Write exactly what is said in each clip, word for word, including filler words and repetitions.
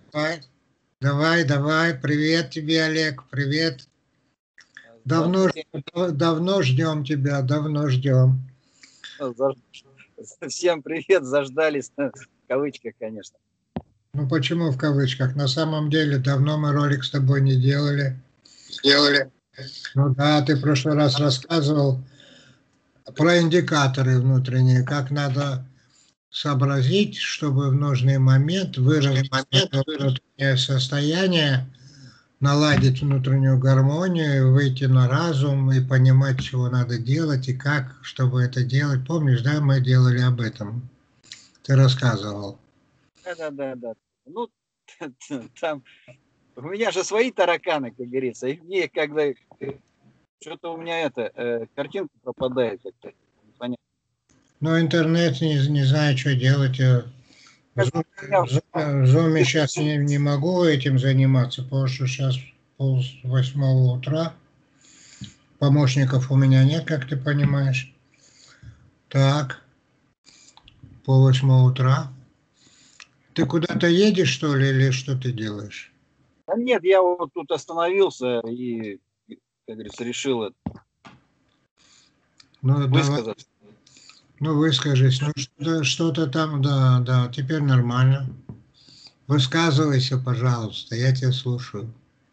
Давай, давай, давай. Привет тебе, Олег, привет. Давно, Здравствуйте. давно ждем тебя, давно ждем. Всем привет, заждались, в кавычках, конечно. Ну почему в кавычках? На самом деле давно мы ролик с тобой не делали. Делали. Ну да, ты в прошлый раз рассказывал про индикаторы внутренние, как надо сообразить, чтобы в нужный момент выровнять внутреннее состояние, наладить внутреннюю гармонию, выйти на разум и понимать, чего надо делать и как, чтобы это делать. Помнишь, да, мы делали об этом? Ты рассказывал. Да, да, да, да. Ну, там у меня же свои тараканы, как говорится, и мне когда что-то у меня это э, картинка пропадает как-то. Непонятно. Но интернет не, не знаю, что делать. В зуме сейчас не, не могу этим заниматься, потому что сейчас пол восьмого утра. Помощников у меня нет, как ты понимаешь. Так, пол восьмого утра. Ты куда-то едешь, что ли, или что ты делаешь? Да нет, я вот тут остановился и, как говорится, решил это Ну, высказать. давай, ну выскажись. Ну, что-то, что-то там, да, да, теперь нормально. Высказывайся, пожалуйста, я тебя слушаю.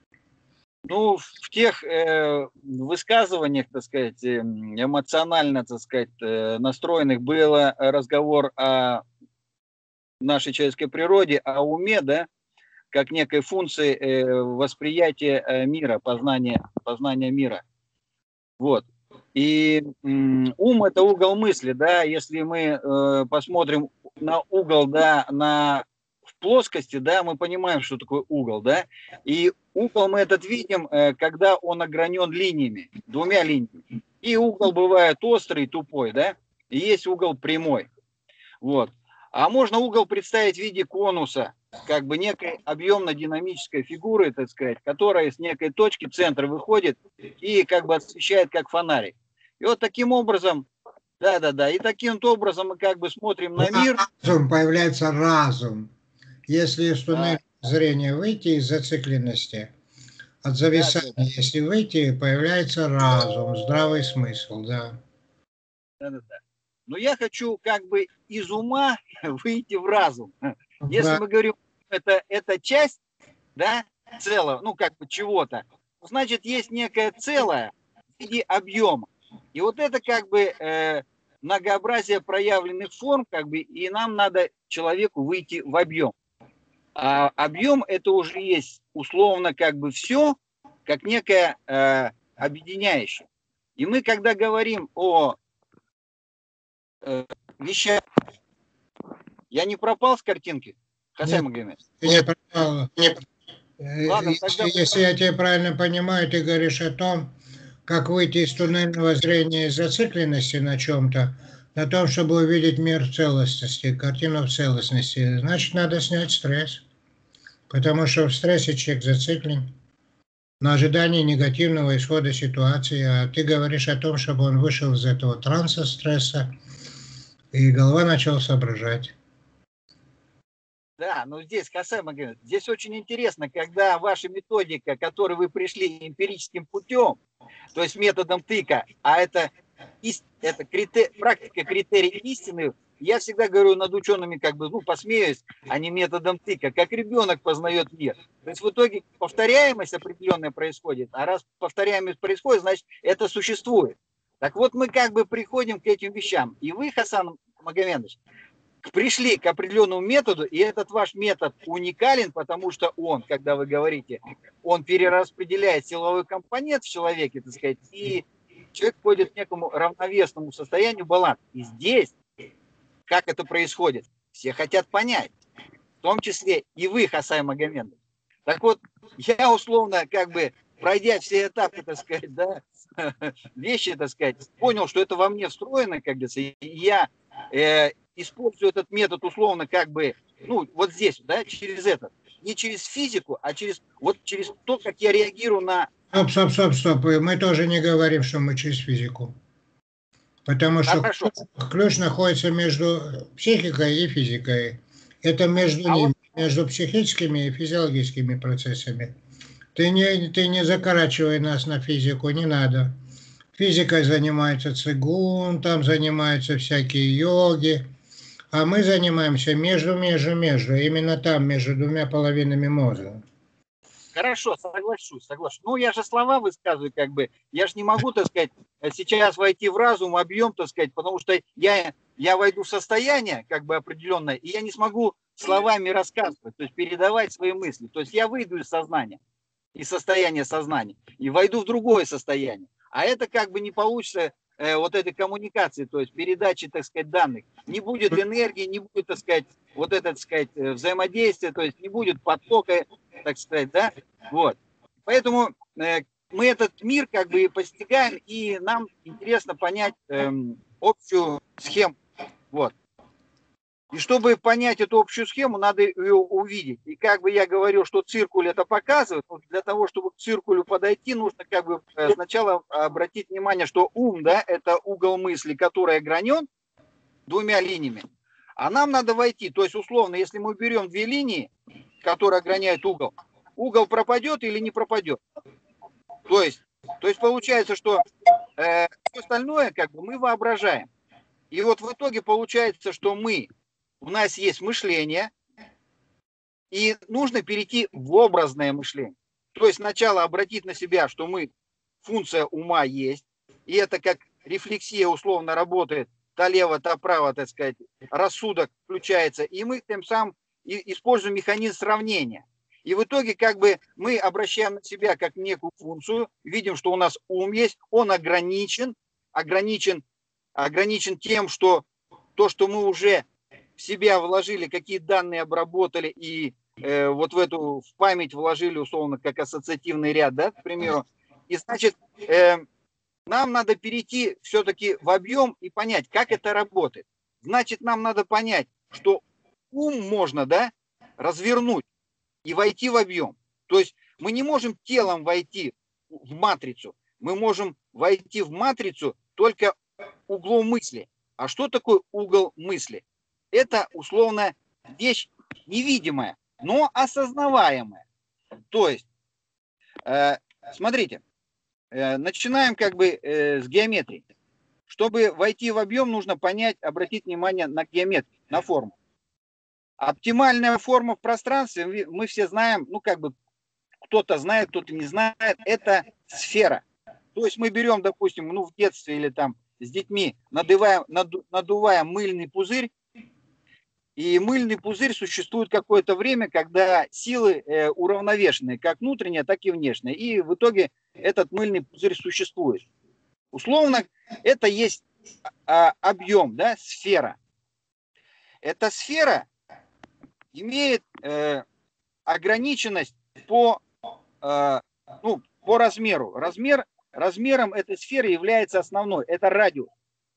Ну, в тех э, высказываниях, так сказать, эмоционально, так сказать, э, настроенных был разговор о нашей человеческой природе, о уме, да, как некой функции э, восприятия э, мира, познания, познания мира. Вот. И м, ум – это угол мысли, да, если мы э, посмотрим на угол, да, на в плоскости, да, мы понимаем, что такое угол, да, и угол мы этот видим, э, когда он огранен линиями, двумя линиями. И угол бывает острый, тупой, да, и есть угол прямой, вот. А можно угол представить в виде конуса, как бы некой объемно-динамической фигуры, так сказать, которая с некой точки центра выходит и как бы освещает как фонарик. И вот таким образом, да-да-да, и таким образом мы как бы смотрим на мир. Разум, появляется разум. Если из Да, туннеля зрения выйти из зацикленности, от да, зависания, да, если выйти, появляется разум, здравый смысл, да. да-да-да. Но я хочу как бы из ума выйти в разум. Если Правильно. мы говорим, это, это часть, да, целого, ну как бы чего-то, значит есть некое целое в виде объема. И вот это как бы э, многообразие проявленных форм, как бы, и нам надо человеку выйти в объем. А объем это уже есть условно как бы все, как некое э, объединяющее. И мы, когда говорим о э, вещах, я не пропал с картинки, Хасай Нет, Магомед? ты не пропал. Нет. Э, Ладно, тогда... Если, если я тебя правильно понимаю, ты говоришь о том, как выйти из туннельного зрения и зацикленности на чем-то, на том, чтобы увидеть мир в целостности, картину в целостности. Значит, надо снять стресс. Потому что в стрессе человек зациклен на ожидании негативного исхода ситуации, а ты говоришь о том, чтобы он вышел из этого транса, стресса, и голова начала соображать. Да, но здесь, Хасем Магомед, здесь очень интересно, когда ваша методика, к которой вы пришли эмпирическим путем, то есть методом тыка, а это, это критер, практика критерий истины, я всегда говорю над учеными, как бы, ну, посмеюсь, а не методом тыка, как ребенок познает мир. То есть в итоге повторяемость определенная происходит, а раз повторяемость происходит, значит, это существует. Так вот мы как бы приходим к этим вещам. И вы, Хасан Магомедович, пришли к определенному методу, и этот ваш метод уникален, потому что он, когда вы говорите, он перераспределяет силовой компонент в человеке, так сказать, и человек входит к некому равновесному состоянию баланса. И здесь, как это происходит, все хотят понять, в том числе и вы, Хасай Магомедович. Так вот, я условно, как бы, пройдя все этапы, так сказать, да, вещи, так сказать, понял, что это во мне встроено, как говорится, и я э, использую этот метод условно как бы, ну, вот здесь, да, через это. Не через физику, а через, вот через то, как я реагирую на... Стоп, стоп, стоп, стоп. Мы тоже не говорим, что мы через физику. Потому что Хорошо. ключ находится между психикой и физикой. Это между А ними. вот между психическими и физиологическими процессами. Ты не, ты не закорачивай нас на физику, не надо. Физикой занимается цигун, там занимаются всякие йоги, а мы занимаемся между, между, между, именно там, между двумя половинами мозга. Хорошо, соглашусь, соглашусь. Ну, я же слова высказываю, как бы, я же не могу, так сказать, сейчас войти в разум, объем, так сказать, потому что я, я войду в состояние, как бы, определенное, и я не смогу словами рассказывать, то есть передавать свои мысли. То есть я выйду из сознания, из состояния сознания, и войду в другое состояние. А это как бы не получится э, вот этой коммуникации, то есть передачи, так сказать, данных. Не будет энергии, не будет, так сказать, вот это, так сказать, взаимодействия, то есть не будет потока, так сказать, да, вот. Поэтому э, мы этот мир как бы постигаем, и нам интересно понять э, общую схему, вот. И чтобы понять эту общую схему, надо ее увидеть. И как бы я говорил, что циркуль это показывает, для того, чтобы к циркулю подойти, нужно как бы сначала обратить внимание, что ум, да, это угол мысли, который огранен двумя линиями. А нам надо войти. То есть, условно, если мы берем две линии, которые ограняют угол, угол пропадет или не пропадет. То есть, то есть получается, что э, все остальное как бы мы воображаем. И вот в итоге получается, что мы, у нас есть мышление, и нужно перейти в образное мышление. То есть сначала обратить на себя, что мы, функция ума есть, и это как рефлексия условно работает, то лево, то право, так сказать, рассудок включается, и мы тем самым используем механизм сравнения. И в итоге как бы мы обращаем на себя как некую функцию, видим, что у нас ум есть, он ограничен, ограничен, ограничен тем, что то, что мы уже в себя вложили, какие данные обработали и э, вот в эту в память вложили условно как ассоциативный ряд, да, к примеру. И значит, э, нам надо перейти все-таки в объем и понять, как это работает. Значит, нам надо понять, что ум можно, да, развернуть и войти в объем. То есть мы не можем телом войти в матрицу, мы можем войти в матрицу только углом мысли. А что такое угол мысли? Это условно вещь невидимая, но осознаваемая. То есть, э, смотрите, э, начинаем как бы э, с геометрии. Чтобы войти в объем, нужно понять, обратить внимание на геометрию, на форму. Оптимальная форма в пространстве, мы все знаем, ну как бы кто-то знает, кто-то не знает, это сфера. То есть мы берем, допустим, ну в детстве или там с детьми надуваем, наду, надуваем мыльный пузырь, и мыльный пузырь существует какое-то время, когда силы э, уравновешенные, как внутренние, так и внешние. И в итоге этот мыльный пузырь существует. Условно, это есть а, объем, да, сфера. Эта сфера имеет э, ограниченность по, э, ну, по размеру. Размер, размером этой сферы является основной, это радиус.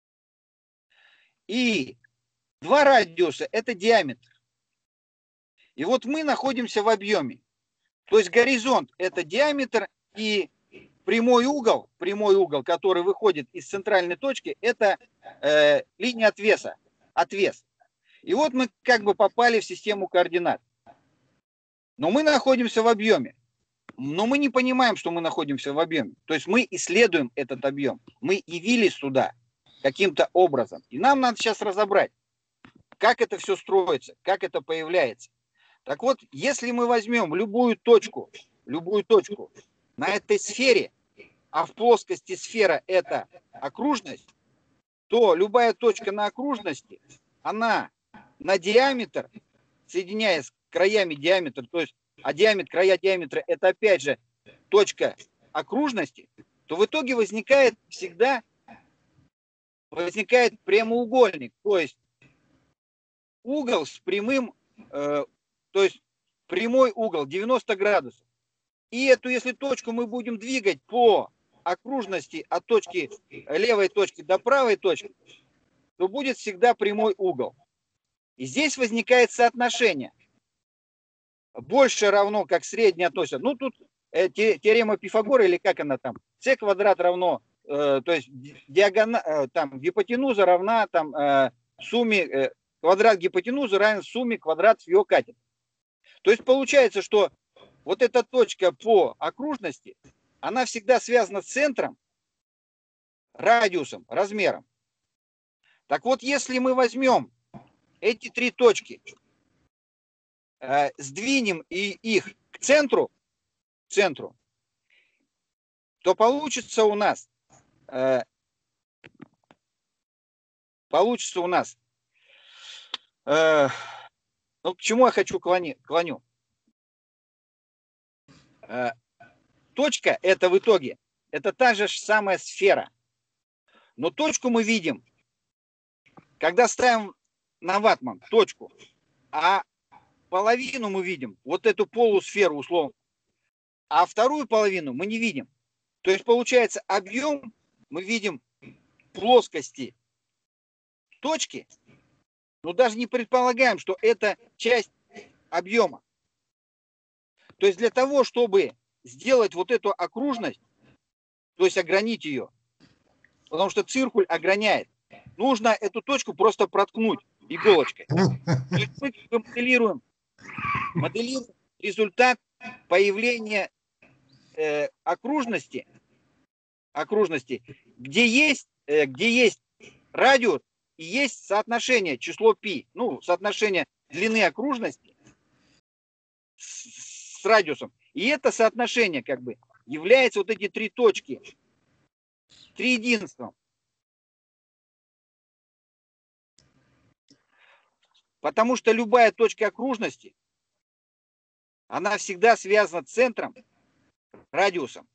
И два радиуса – это диаметр. И вот мы находимся в объеме. То есть горизонт – это диаметр, и прямой угол, прямой угол, который выходит из центральной точки, это э, линия отвеса, отвес. И вот мы как бы попали в систему координат. Но мы находимся в объеме. Но мы не понимаем, что мы находимся в объеме. То есть мы исследуем этот объем. Мы явились сюда каким-то образом. И нам надо сейчас разобрать, как это все строится, как это появляется. Так вот, если мы возьмем любую точку, любую точку на этой сфере, а в плоскости сфера это окружность, то любая точка на окружности, она на диаметр, соединяясь с краями диаметра, то есть, а диаметр, края диаметра это опять же точка окружности, то в итоге возникает всегда возникает прямоугольник, то есть угол с прямым, э, то есть прямой угол девяносто градусов. И эту, если точку мы будем двигать по окружности от точки левой точки до правой точки, то будет всегда прямой угол. И здесь возникает соотношение. Больше равно, как среднее относится. Ну, тут э, теорема Пифагора, или как она там, c квадрат равно, э, то есть диагональ, э, там, гипотенуза равна там, э, сумме, э, квадрат гипотенузы равен сумме квадратов ее катетов. То есть получается, что вот эта точка по окружности, она всегда связана с центром, радиусом, размером. Так вот, если мы возьмем эти три точки, э, сдвинем и их к центру, к центру, то получится у нас, э, получится у нас, э, ну, к чему я хочу клони, клоню? Э, точка это в итоге, это та же самая сфера. Но точку мы видим, когда ставим на ватман точку, а половину мы видим, вот эту полусферу условно, а вторую половину мы не видим. То есть получается объем мы видим плоскости точки, но даже не предполагаем, что это часть объема. То есть для того, чтобы сделать вот эту окружность, то есть огранить ее, потому что циркуль ограняет, нужно эту точку просто проткнуть иголочкой. То есть мы моделируем, моделируем результат появления э, окружности, окружности, где есть, э, где есть радиус и есть соотношение число π, ну, соотношение длины окружности с, с радиусом. И это соотношение как бы является вот эти три точки триединством. Потому что любая точка окружности, она всегда связана с центром, радиусом.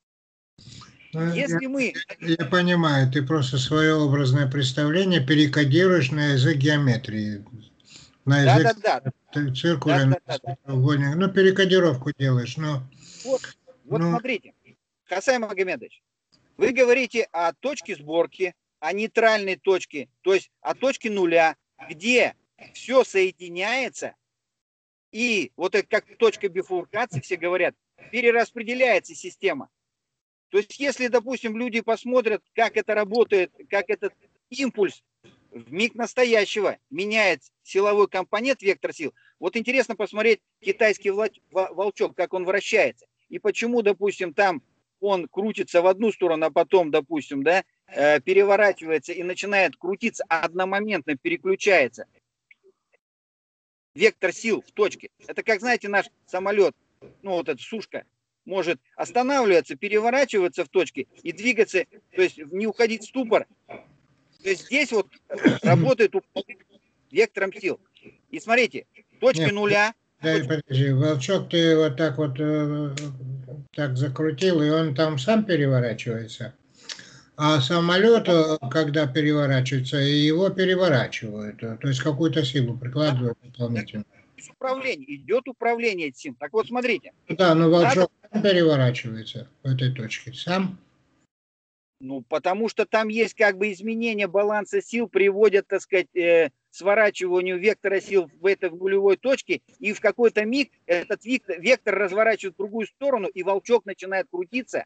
Ну, Если я, мы... я понимаю, ты просто свое образное представление перекодируешь на язык геометрии, на язык Да, да, да. циркуля, Да, на да, да. треугольник. Ну, перекодировку делаешь, но... Вот, вот но... смотрите, Хасай Магомедович, вы говорите о точке сборки, о нейтральной точке, то есть о точке нуля, где все соединяется, и вот это как точка бифуркации, все говорят, перераспределяется система. То есть если, допустим, люди посмотрят, как это работает, как этот импульс в миг настоящего меняет силовой компонент, вектор сил, вот интересно посмотреть китайский волчок, как он вращается, и почему, допустим, там он крутится в одну сторону, а потом, допустим, да, переворачивается и начинает крутиться, одномоментно переключается вектор сил в точке. Это как, знаете, наш самолет, ну вот эта сушка, может останавливаться, переворачиваться в точке и двигаться, то есть не уходить в ступор. То есть здесь вот работает вектором сил. И смотрите, точки Нет, нуля. да, точка... подожди, волчок ты вот так вот э, так закрутил, и он там сам переворачивается. А самолет, когда переворачивается, его переворачивают. То есть какую-то силу прикладывают дополнительно. Управление, идет управление этим. Так вот, смотрите. Да, но волчок надо... переворачивается в этой точке. Сам? Ну, потому что там есть как бы изменение баланса сил, приводят, так сказать, э, сворачиванию вектора сил в этой нулевой точке, и в какой-то миг этот вектор, вектор разворачивает в другую сторону, и волчок начинает крутиться.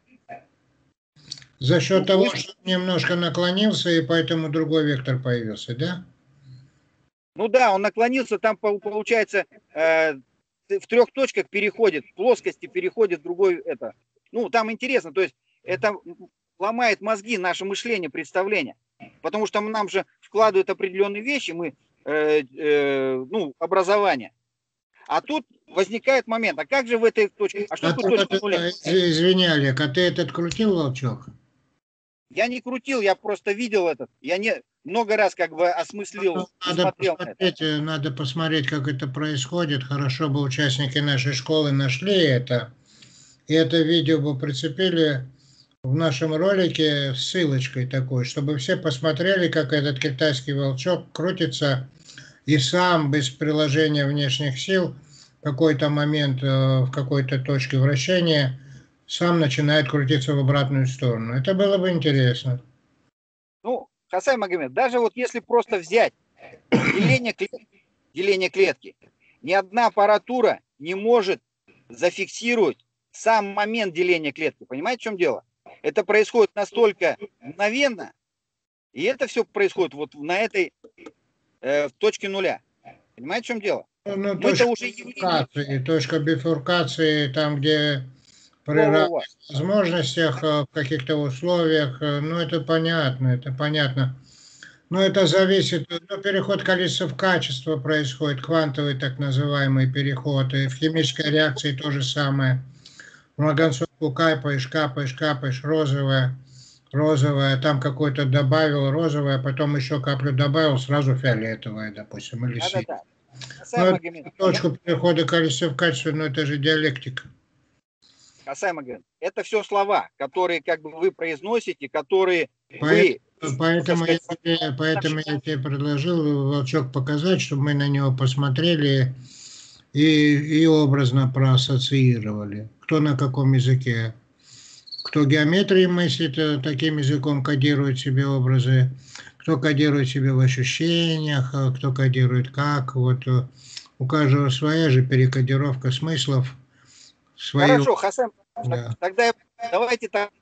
За счет ну, того, пусть... что немножко наклонился, и поэтому другой вектор появился, да? Ну да, он наклонился, там получается э, в трех точках переходит, в плоскости переходит другой это. Ну, там интересно, то есть это ломает мозги, наше мышление, представление. Потому что нам же вкладывают определенные вещи, мы, э, э, ну, образование. А тут возникает момент, а как же в этой точке, а что а тут точка это, нуля? Извини, Олег, а ты этот крутил, волчок? Я не крутил, я просто видел этот, я не много раз как бы осмыслил, ну, надо смотрел посмотреть, это. Надо посмотреть, как это происходит. Хорошо бы участники нашей школы нашли это, и это видео бы прицепили в нашем ролике ссылочкой такой, чтобы все посмотрели, как этот китайский волчок крутится и сам без приложения внешних сил в какой-то момент в какой-то точке вращения сам начинает крутиться в обратную сторону. Это было бы интересно. Ну, Хасай Магомед, даже вот если просто взять деление клетки, деление клетки, ни одна аппаратура не может зафиксировать сам момент деления клетки. Понимаете, в чем дело? Это происходит настолько мгновенно, и это все происходит вот на этой э, в точке нуля. Понимаете, в чем дело? Ну, Мы-то точка уже явление. бифуркации, точка бифуркации, там, где при равных Во-во-во. возможностях, э, в каких-то условиях, э, ну, это понятно, это понятно. Но это зависит, ну, переход количества в качество происходит, квантовый так называемый переход, и в химической реакции то же самое. Марганцовку капаешь, капаешь, капаешь, розовое, розовое, там какой-то добавил розовое, потом еще каплю добавил, сразу фиолетовое, допустим, или синее. Да-да-да. Ну, Хасай это Магомед, я, точку перехода количества в качество, но это же диалектика. Хасай Магомед, это все слова, которые как бы вы произносите, которые вы, Поэтому, так поэтому, я сказать, тебе, поэтому я тебе предложил волчок показать, чтобы мы на него посмотрели и, и образно проассоциировали. Кто на каком языке. Кто геометрией мыслит, э, таким языком кодирует себе образы, кто кодирует себе в ощущениях, а кто кодирует как. Вот э, у каждого своя же перекодировка смыслов, свою. хорошо, Хасай, так- Да. тогда я- давайте так.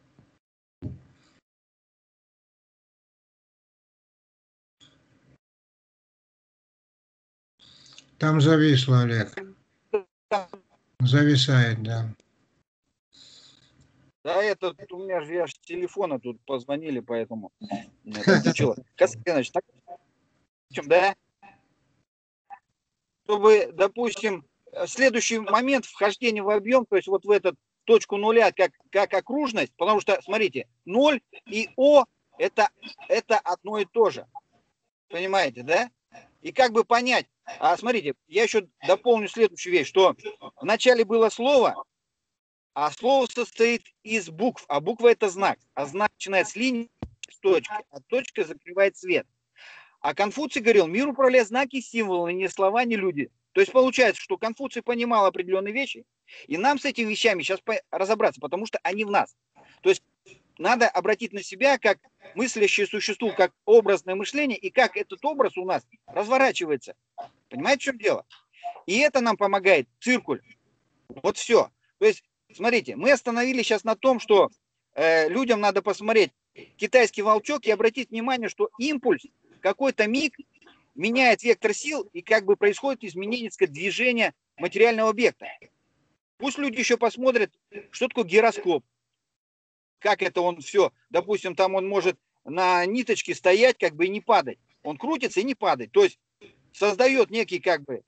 Там зависло, Олег. Зависает, да. Да, это у меня же я ж с телефона тут позвонили, поэтому это отключило. Хасай Иванович, так, в чем, да? Чтобы, допустим, э, следующий момент вхождения в объем, то есть вот в эту точку нуля как, как окружность, потому что, смотрите, ноль и О это, это одно и то же. Понимаете, да? И как бы понять, а смотрите, я еще дополню следующую вещь, что вначале было слово, а слово состоит из букв, а буква это знак, а знак начинает с линии, с точки, а точка закрывает свет. А Конфуций говорил, мир управляет знаки и символы, не слова, не люди. То есть получается, что Конфуций понимал определенные вещи, и нам с этими вещами сейчас разобраться, потому что они в нас. То есть надо обратить на себя как мыслящее существо, как образное мышление, и как этот образ у нас разворачивается. Понимаете, в чем дело? И это нам помогает циркуль. Вот все. То есть, смотрите, мы остановились сейчас на том, что э, людям надо посмотреть китайский волчок и обратить внимание, что импульс в какой-то миг меняет вектор сил и как бы происходит изменение, сказать, движения материального объекта. Пусть люди еще посмотрят, что такое гироскоп, как это он все, допустим, там он может на ниточке стоять, как бы и не падать. Он крутится и не падает. То есть создает некий как бы,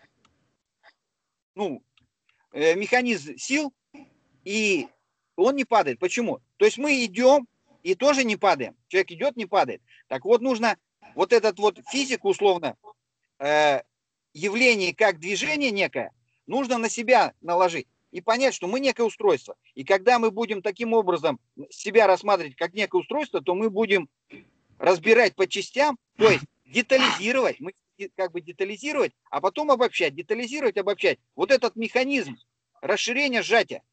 ну, э, механизм сил, и он не падает. Почему? То есть мы идем и тоже не падаем. Человек идет, не падает. Так вот нужно вот этот вот физику условно э, явление как движение некое, нужно на себя наложить и понять, что мы некое устройство. И когда мы будем таким образом себя рассматривать как некое устройство, то мы будем разбирать по частям, то есть детализировать, мы как бы детализировать, а потом обобщать, детализировать, обобщать. Вот этот механизм расширения, сжатия,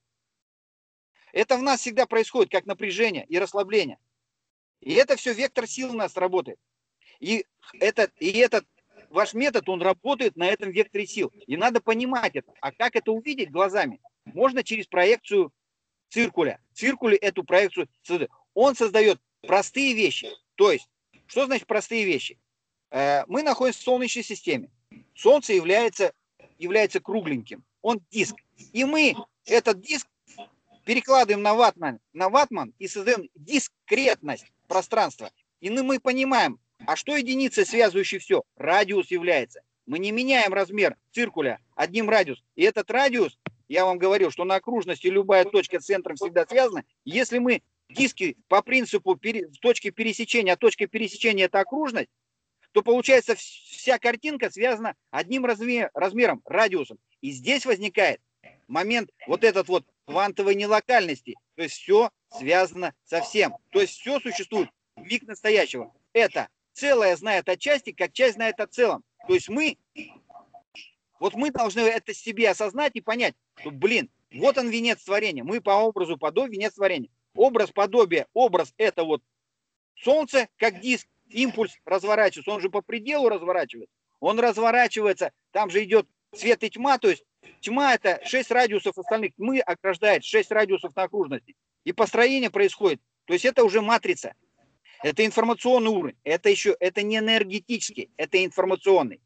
это в нас всегда происходит как напряжение и расслабление. И это все вектор сил у нас работает. И этот, и этот ваш метод, он работает на этом векторе сил. И надо понимать это. А как это увидеть глазами? Можно через проекцию циркуля. Циркуль эту проекцию создает. Он создает простые вещи. То есть, что значит простые вещи? Мы находимся в Солнечной системе. Солнце является, является кругленьким. Он диск. И мы этот диск перекладываем на ватман, на ватман и создаем дискретность пространства. И мы понимаем, а что единица, связывающая все? Радиус является. Мы не меняем размер циркуля одним радиус. И этот радиус, я вам говорил, что на окружности любая точка с центром всегда связана. Если мы диски по принципу пере, точки пересечения, а точка пересечения это окружность, то получается вся картинка связана одним размер, размером, радиусом. И здесь возникает момент вот этот вот квантовой нелокальности. То есть все связано со всем. То есть все существует в миг настоящего. Это целое знает о части, как часть знает о целом. То есть мы, вот мы должны это себе осознать и понять, что, блин, вот он венец творения. Мы по образу подобию венец творения. Образ подобия, образ это вот Солнце, как диск, импульс разворачивается. Он же по пределу разворачивается. Он разворачивается, там же идет свет и тьма, то есть тьма это шесть радиусов остальных, тьмы ограждает шесть радиусов на окружности. И построение происходит. То есть это уже матрица. Это информационный уровень. Это еще, это не энергетический, это информационный.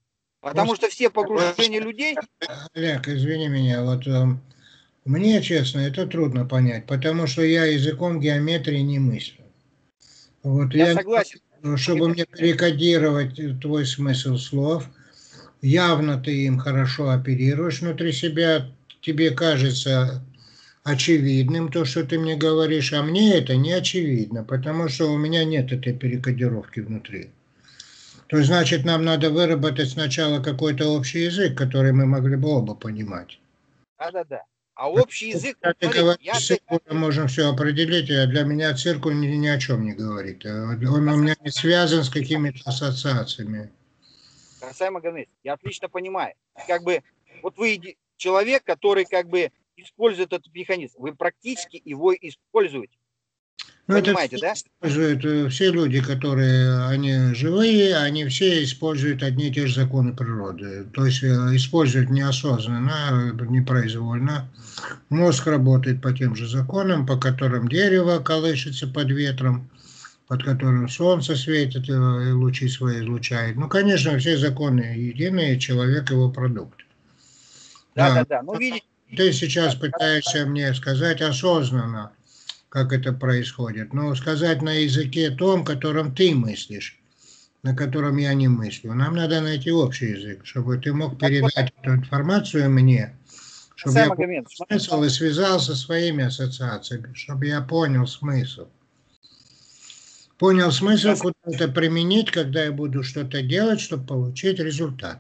Потому что все погружения людей... Олег, извини меня, вот э, мне, честно, это трудно понять, потому что я языком геометрии не мыслю. Вот Я я, согласен. чтобы мне перекодировать твой смысл слов, явно ты им хорошо оперируешь внутри себя, тебе кажется очевидным то, что ты мне говоришь, а мне это не очевидно, потому что у меня нет этой перекодировки внутри. То есть, значит, нам надо выработать сначала какой-то общий язык, который мы могли бы оба понимать. Да-да-да. А общий язык, Когда ты смотри, говоришь, я... циркулем можем все определить, а для меня циркуль ни, ни о чем не говорит. Он у меня не связан с какими-то ассоциациями. Касаемо ГНС, я отлично понимаю. Как бы, вот вы человек, который как бы использует этот механизм, вы практически его используете. Ну, Понимаете, это да? используют э, все люди, которые, они живые, они все используют одни и те же законы природы. То есть э, используют неосознанно, непроизвольно. Мозг работает по тем же законам, по которым дерево колышется под ветром, под которым солнце светит и лучи свои излучает. Ну, конечно, все законы единые, человек его продукт. Да, Да, да, да. Ну, видите, ты сейчас пытаешься мне сказать осознанно, как это происходит. Но сказать на языке том, которым ты мыслишь, на котором я не мыслю. Нам надо найти общий язык, чтобы ты мог передать эту информацию мне, чтобы я понял смысл и связал со своими ассоциациями, чтобы я понял смысл. Понял смысл, куда это применить, когда я буду что-то делать, чтобы получить результат.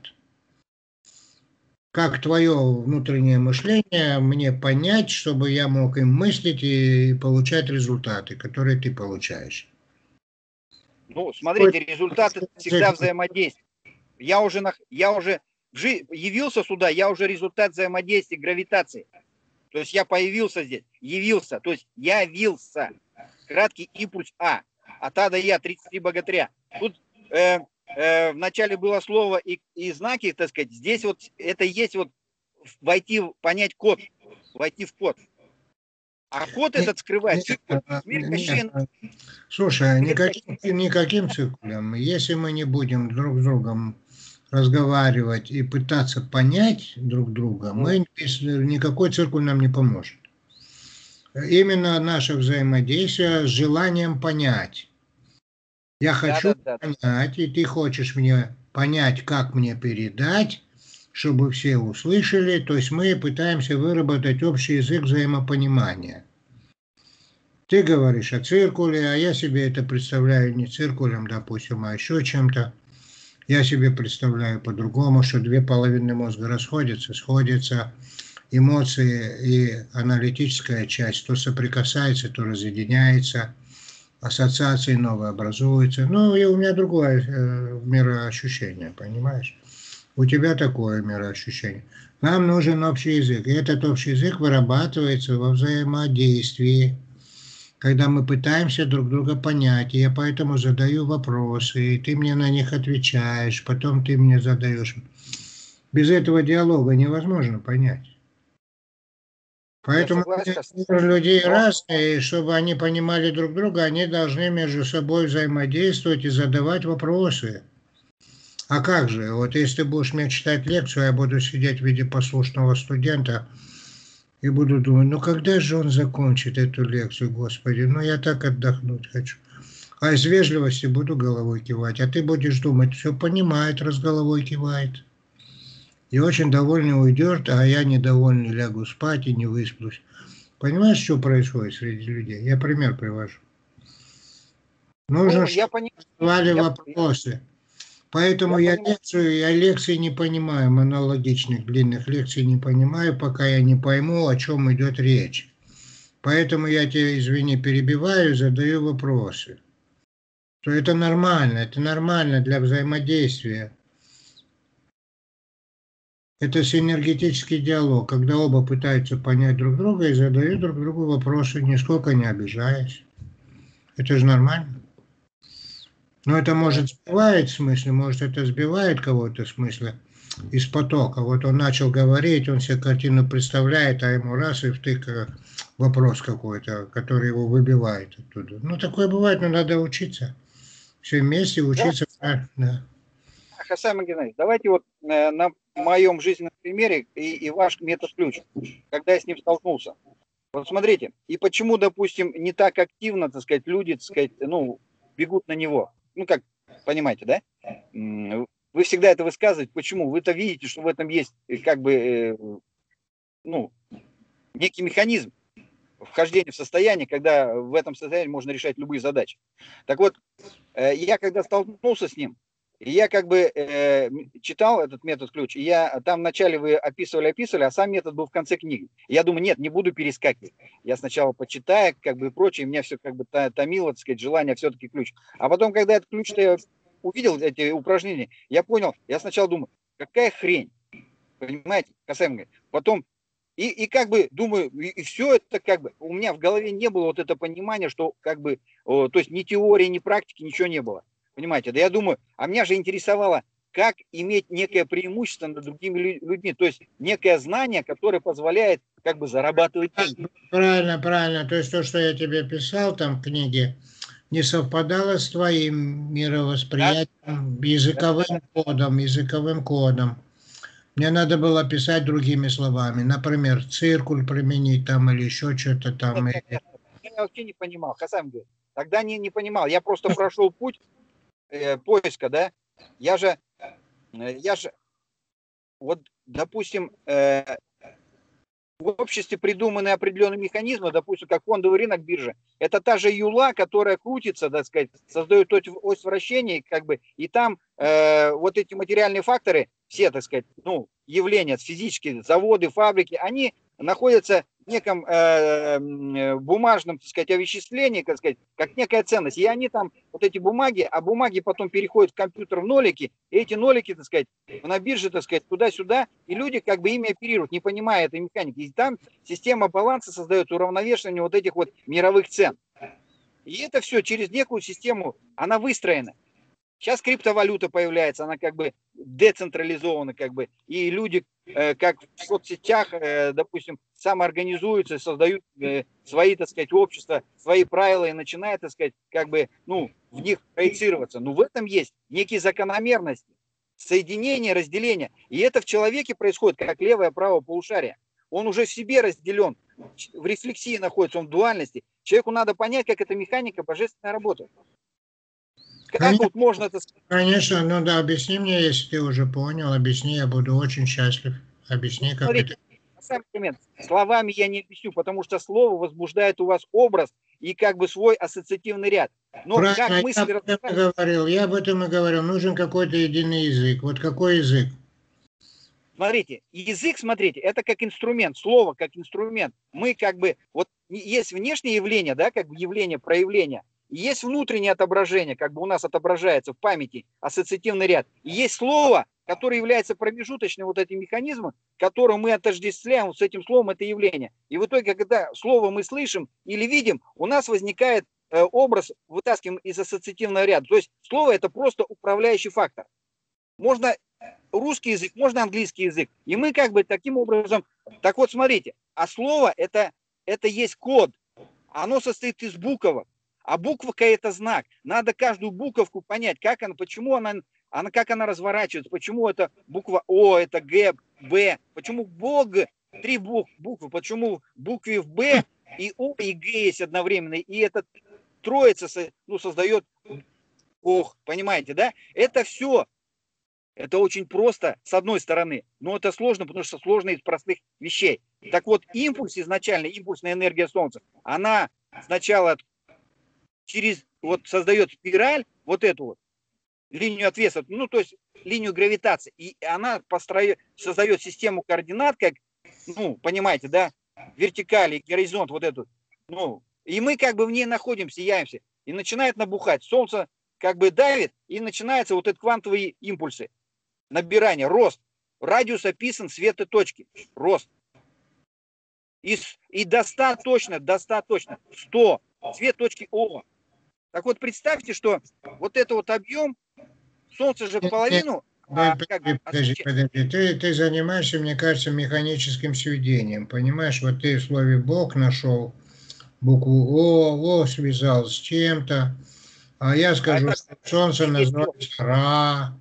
Как твое внутреннее мышление мне понять, чтобы я мог им мыслить и получать результаты, которые ты получаешь. Ну, смотрите, результаты всегда взаимодействия. Я уже, на, я уже жи, явился сюда, я уже результат взаимодействия гравитации. То есть я появился здесь, явился, то есть явился. Краткий импульс А. От А до Я, тридцать три богатыря. Тут э, э, вначале было слово и, и знаки, так сказать. Здесь вот это есть вот войти, понять код, войти в код. А код этот скрывает циркуль. Нет, слушай, никаким, никаким циркулем. Если мы не будем друг с другом разговаривать и пытаться понять друг друга, мы, никакой циркуль нам не поможет. Именно наше взаимодействие с желанием понять. Я хочу да, да, да. понять, и ты хочешь мне понять, как мне передать, чтобы все услышали. То есть мы пытаемся выработать общий язык взаимопонимания. Ты говоришь о циркуле, а я себе это представляю не циркулем, допустим, а еще чем-то. Я себе представляю по-другому, что две половины мозга расходятся, сходятся. Эмоции и аналитическая часть то соприкасается, то разъединяется, ассоциации новые образуются. Ну, и у меня другое э, мироощущение, понимаешь? У тебя такое мироощущение. Нам нужен общий язык, и этот общий язык вырабатывается во взаимодействии, когда мы пытаемся друг друга понять, и я поэтому задаю вопросы, и ты мне на них отвечаешь, потом ты мне задаешь. Без этого диалога невозможно понять. Поэтому людей разные, и чтобы они понимали друг друга, они должны между собой взаимодействовать и задавать вопросы. А как же? Вот если ты будешь мне читать лекцию, я буду сидеть в виде послушного студента и буду думать, ну когда же он закончит эту лекцию, Господи, ну я так отдохнуть хочу. А из вежливости буду головой кивать, а ты будешь думать, все понимает, раз головой кивает. И очень довольный уйдет, а я недовольный лягу спать и не высплюсь. Понимаешь, что происходит среди людей? Я пример привожу. Нужно, ну, чтобы задавали вопросы. Поэтому я, я лекцию, я лекции не понимаю, монологичных, длинных лекций не понимаю, пока я не пойму, о чем идет речь. Поэтому я тебя, извини, перебиваю, задаю вопросы. То это нормально, это нормально для взаимодействия. Это синергетический диалог, когда оба пытаются понять друг друга и задают друг другу вопросы, нисколько не обижаясь. Это же нормально. Но это может сбивает в смысле, может это сбивает кого-то в смысле из потока. Вот он начал говорить, он себе картину представляет, а ему раз и втык вопрос какой-то, который его выбивает оттуда. Ну такое бывает, но надо учиться. Все вместе учиться. Да. Да. Хасам Геннадьевич, давайте вот э, на моем жизненном примере и, и ваш метод-ключ, когда я с ним столкнулся. Вот смотрите, и почему, допустим, не так активно, так сказать, люди, так сказать, ну, бегут на него. Ну, как, понимаете, да? Вы всегда это высказываете. Почему? Вы-то видите, что в этом есть, как бы, ну, некий механизм вхождения в состояние, когда в этом состоянии можно решать любые задачи. Так вот, я когда столкнулся с ним, я как бы э, читал этот метод-ключ, и я там вначале вы описывали, описывали, а сам метод был в конце книги. Я думаю, нет, не буду перескакивать. Я сначала почитаю, как бы и прочее, и меня все как бы томило, так сказать, желание все-таки ключ. А потом, когда этот ключ-то я увидел, эти упражнения, я понял, я сначала думаю, какая хрень, понимаете, касаемо. Потом, и, и как бы думаю, и, и все это как бы, у меня в голове не было вот это понимание, что как бы, о, то есть ни теории, ни практики, ничего не было. Понимаете, да я думаю, а меня же интересовало, как иметь некое преимущество над другими людьми, то есть некое знание, которое позволяет как бы зарабатывать деньги. Правильно, правильно. То есть то, что я тебе писал там в книге, не совпадало с твоим мировосприятием, да? языковым да, да. кодом, языковым кодом. Мне надо было писать другими словами. Например, циркуль применить там или еще что-то там. Нет, нет, нет. Я вообще не понимал, Хасан говорит. Тогда не, не понимал. Я просто прошел путь э, поиска, да. Я же, э, я же, вот, допустим, э, в обществе придуманы определенные механизмы, допустим, как фондовый рынок биржи. Это та же юла, которая крутится, так сказать, создает ось вращения, как бы, и там э, вот эти материальные факторы, все, так сказать, ну, явления, физические заводы, фабрики, они находятся в неком э, бумажном, так сказать, овеществлении, так сказать, как некая ценность. И они там, вот эти бумаги, а бумаги потом переходят в компьютер в нолики, и эти нолики, так сказать, на бирже, так сказать, туда-сюда, и люди как бы ими оперируют, не понимая этой механики. И там система баланса создает уравновешивание вот этих вот мировых цен. И это все через некую систему, она выстроена. Сейчас криптовалюта появляется, она как бы децентрализована, как бы, и люди, э, как в соцсетях, э, допустим, самоорганизуются, создают э, свои, так сказать, общества, свои правила и начинают, так сказать, как бы, ну, в них проецироваться. Но в этом есть некие закономерности, соединение, разделение. И это в человеке происходит, как левое, правое полушарие. Он уже в себе разделен, в рефлексии находится, он в дуальности. Человеку надо понять, как эта механика божественная работает. Как конечно, вот можно это сказать? Конечно, ну да, объясни мне, если ты уже понял, объясни, я буду очень счастлив. Объясни, как Смотрите, это. на самом деле, словами я не объясню, потому что слово возбуждает у вас образ и как бы свой ассоциативный ряд. Но Правильно, как я мысль об этом и говорил, я об этом и говорил. Нужен какой-то единый язык. Вот какой язык? Смотрите, язык, смотрите, это как инструмент, слово как инструмент. Мы как бы, вот есть внешнее явление, да, как бы явление, проявление, и есть внутреннее отображение, как бы у нас отображается в памяти ассоциативный ряд. И есть слово, которое является промежуточным вот этим механизмом, которым мы отождествляем вот с этим словом это явление. И в итоге, когда слово мы слышим или видим, у нас возникает э, образ, вытаскиваем из ассоциативного ряда. То есть слово это просто управляющий фактор. Можно русский язык, можно английский язык. И мы как бы таким образом... Так вот, смотрите, а слово это, это есть код. Оно состоит из буквок. А буковка это знак. Надо каждую буковку понять, как она, почему она, она, как она разворачивается, почему это буква О, это Г, Б, почему Бог, три буквы, почему буквы в Б и О и Г есть одновременно. И эта троица ну, создает Ох, понимаете, да? Это все. Это очень просто, с одной стороны, но это сложно, потому что сложно из простых вещей. Так вот, импульс изначально, импульсная энергия Солнца, она сначала через, вот создает спираль, вот эту вот, линию отвеса, ну, то есть линию гравитации, и она построит, создает систему координат, как, ну, понимаете, да, вертикали, горизонт вот эту, ну, и мы как бы в ней находимся, явимся, и начинает набухать. Солнце как бы давит, и начинаются вот эти квантовые импульсы. Набирание, рост. Радиус описан светой точки. Рост. И, и до ста точно, до ста точно. сто. Цвет точки О. Так вот, представьте, что вот это вот объем, Солнце же в половину... А, Подожди, как, подожди, подожди. Ты, ты занимаешься, мне кажется, механическим сведением. Понимаешь, вот ты в слове Бог нашел букву О, О связал с чем-то. А я скажу, а что Солнце называется Ра.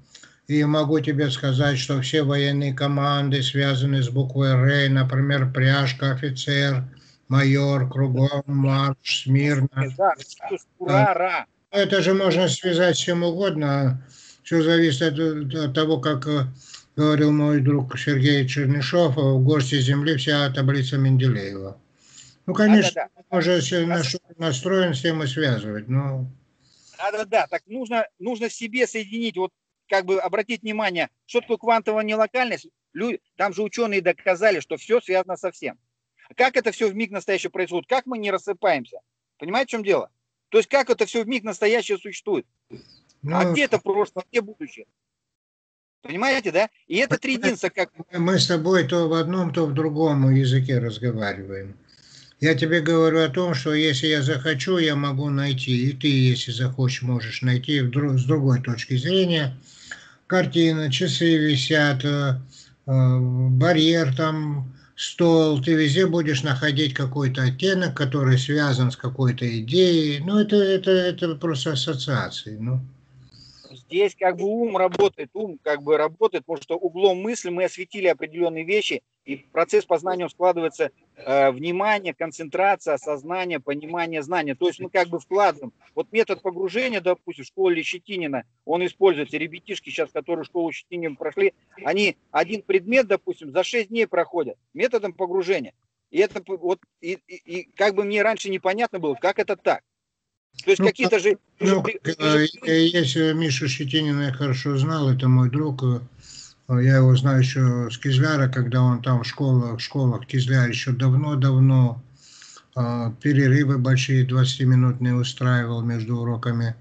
И могу тебе сказать, что все военные команды связаны с буквой Р, например, пряжка, офицер, майор, кругом, марш, смирно. Да, ура, Это же можно связать с чем угодно. Все зависит от, от того, как э, говорил мой друг Сергей Чернышов, в горсти земли вся таблица Менделеева. Ну, конечно, да-да-да. можно если на что настроен, с тем и связывать, но... Да-да-да, так нужно, нужно себе соединить, вот как бы обратить внимание, что такое квантовая нелокальность. Люди, там же ученые доказали, что все связано со всем. Как это все в миг настоящий происходит? Как мы не рассыпаемся? Понимаете, в чем дело? То есть как это все в миг настоящее существует? Ну, А где это прошлое, а где будущее? Понимаете, да? И это три единства, как... Мы с тобой то в одном, то в другом языке разговариваем. Я тебе говорю о том, что если я захочу, я могу найти, и ты, если захочешь, можешь найти с другой точки зрения. Картина, часы висят, э, э, барьер там, стол, ты везде будешь находить какой-то оттенок, который связан с какой-то идеей. Ну, это, это, это просто ассоциации. Ну. Здесь как бы ум работает, ум как бы работает, потому что углом мысли мы осветили определенные вещи, и процесс познания складывается э, внимание, концентрация, осознание, понимание, знание. То есть мы как бы вкладываем. Вот метод погружения, допустим, в школе Щетинина, он используется. Ребятишки сейчас, которые школу Щетинина прошли, они один предмет, допустим, за шесть дней проходят методом погружения. И это вот, и, и, и как бы мне раньше непонятно было, как это так. То есть ну, какие-то же... Ну, если Мишу Щетинина я хорошо знал, это мой друг. Я его знаю еще с Кизляра, когда он там в школах, в школах Кизляр еще давно-давно перерывы большие двадцатиминутные устраивал между уроками.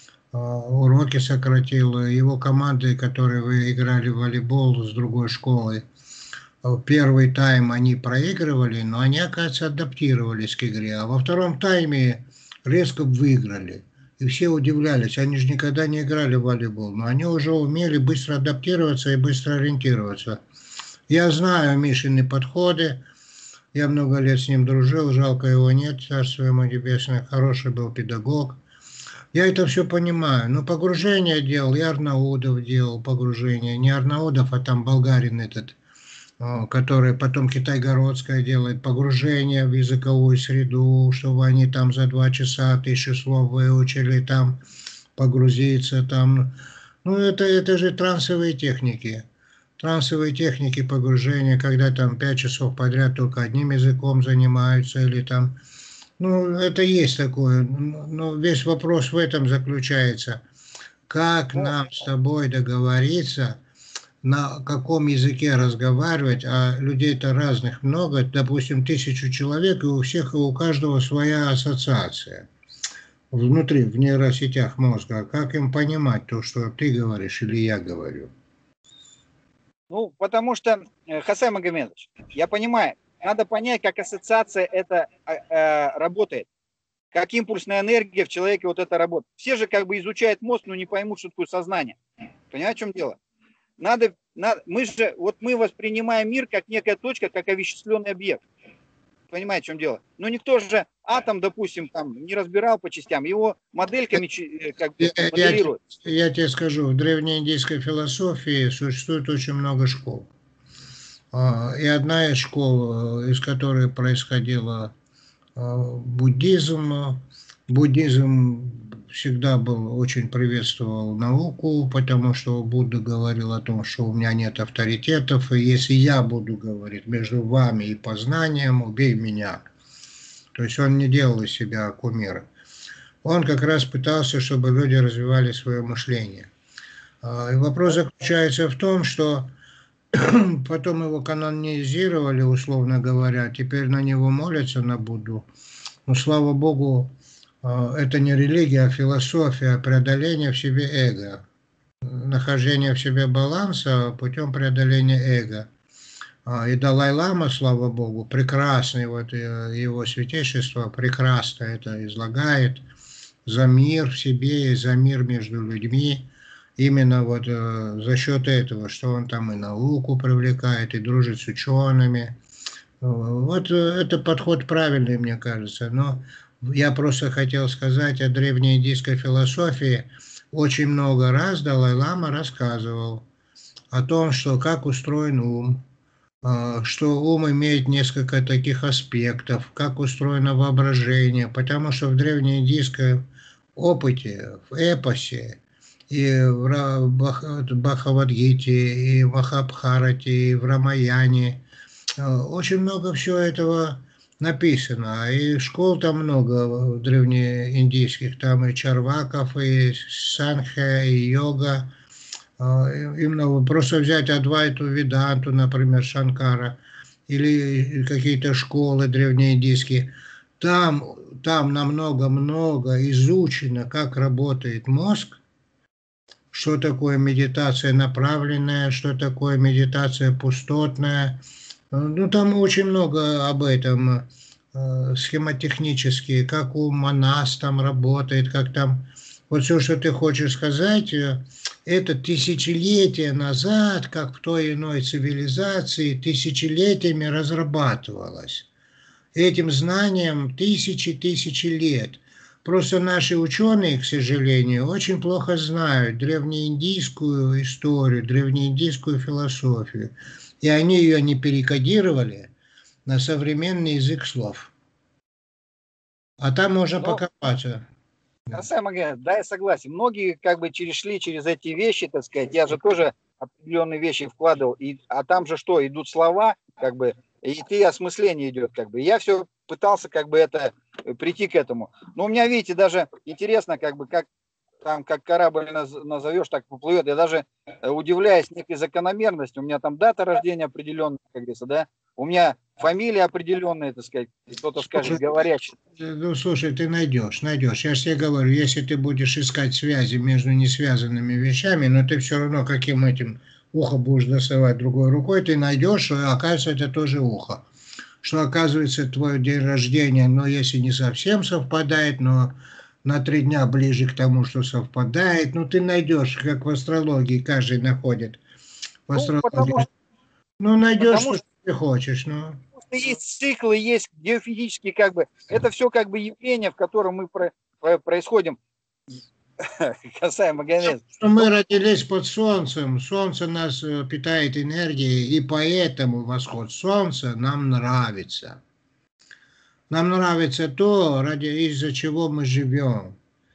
Уроки сократил. Его команды, которые вы играли в волейбол с другой школой, первый тайм они проигрывали, но они, оказывается, адаптировались к игре. А во втором тайме резко выиграли. И все удивлялись, они же никогда не играли в волейбол, но они уже умели быстро адаптироваться и быстро ориентироваться. Я знаю Мишины подходы, я много лет с ним дружил, жалко его нет, царство ему небесное, хороший был педагог. Я это все понимаю, но погружение делал, я Арнаудов делал погружение, не Арнаудов, а там болгарин этот, который потом Китайгородская делает, погружение в языковую среду, чтобы они там за два часа тысячу слов выучили, там погрузиться, там... Ну, это, это же трансовые техники. Трансовые техники погружения, когда там пять часов подряд только одним языком занимаются, или там... Ну, это есть такое, но весь вопрос в этом заключается. Как нам с тобой договориться, на каком языке разговаривать, а людей-то разных много, допустим, тысячу человек, и у всех, и у каждого своя ассоциация внутри, в нейросетях мозга. Как им понимать то, что ты говоришь или я говорю? Ну, потому что, Хасан Магомедович, я понимаю, надо понять, как ассоциация это э, работает, как импульсная энергия в человеке вот это работает. Все же как бы изучают мозг, но не поймут, что такое сознание. Понимаете, в чем дело? Надо, надо, мы же, вот мы воспринимаем мир как некая точка, как овеществленный объект. Понимаете, в чем дело? Но никто же атом, допустим, там не разбирал по частям, его модельками как бы я, моделируют. Я, я тебе скажу, в древнеиндийской философии существует очень много школ. И одна из школ, из которой происходила буддизм, буддизм всегда был, очень приветствовал науку, потому что Будда говорил о том, что у меня нет авторитетов, и если я буду говорить между вами и познанием, убей меня. То есть он не делал из себя кумира. Он как раз пытался, чтобы люди развивали свое мышление. И вопрос заключается в том, что потом его канонизировали, условно говоря, теперь на него молятся, на Будду. Но, слава Богу, это не религия, а философия преодоления в себе эго. Нахождение в себе баланса путем преодоления эго. И Далай-лама, слава Богу, прекрасный, вот его святейшество прекрасно это излагает, за мир в себе и за мир между людьми. Именно вот за счет этого, что он там и науку привлекает, и дружит с учеными. Вот это подход правильный, мне кажется. Но я просто хотел сказать о древнеиндийской философии. очень много раз Далай-лама рассказывал о том, что как устроен ум, что ум имеет несколько таких аспектов, как устроено воображение, потому что в древнеиндийском опыте, в эпосе, и в Бхагавад-гите, и в Махабхарате, и в Рамаяне очень много всего этого написано. И школ там много древнеиндийских, там и Чарваков, и Санхя, и йога. Именно просто взять Адвайту, Веданту, например, Шанкара, или какие-то школы древнеиндийские. Там, там намного-много изучено, как работает мозг, что такое медитация направленная, что такое медитация пустотная. Ну, там очень много об этом, э, схемотехнически, как у Манас там работает, как там... Вот все, что ты хочешь сказать, э, это тысячелетия назад, как в той иной цивилизации, тысячелетиями разрабатывалось. Этим знанием тысячи-тысячи лет. Просто наши ученые, к сожалению, очень плохо знают древнеиндийскую историю, древнеиндийскую философию. И они ее не перекодировали на современный язык слов. А там можно Но, покопаться. Хасай Магомедович, да, я согласен. Многие как бы перешли через эти вещи, так сказать. Я же тоже определенные вещи вкладывал. И, а там же что, идут слова, как бы, и ты осмысление идет, как бы. Я все пытался как бы это прийти к этому. Но у меня, видите, даже интересно, как бы, как там, как корабль назовешь, так поплывет. Я даже удивляюсь некой закономерности. У меня там дата рождения определенная, как говорится, да. У меня фамилия определенная, так сказать. Кто-то скажет, говорящий. Ну, слушай, ты найдешь, найдешь. Я же тебе говорю, если ты будешь искать связи между несвязанными вещами, но ты все равно каким этим ухо будешь доставать другой рукой, ты найдешь, что, оказывается, это тоже ухо. Что, оказывается, твой день рождения, но если не совсем совпадает, но на три дня ближе к тому, что совпадает, ну, ты найдешь, как в астрологии каждый находит. В Ну, астрологии. потому, Ну, найдешь, потому что что ты хочешь, ну. есть циклы, есть геофизические, как бы, это все как бы явления, в котором мы про, про, происходим. Хасай Магомедович. Что мы родились под солнцем, солнце нас питает энергией, и поэтому восход солнца нам нравится. Нам нравится то, ради из-за чего мы живем.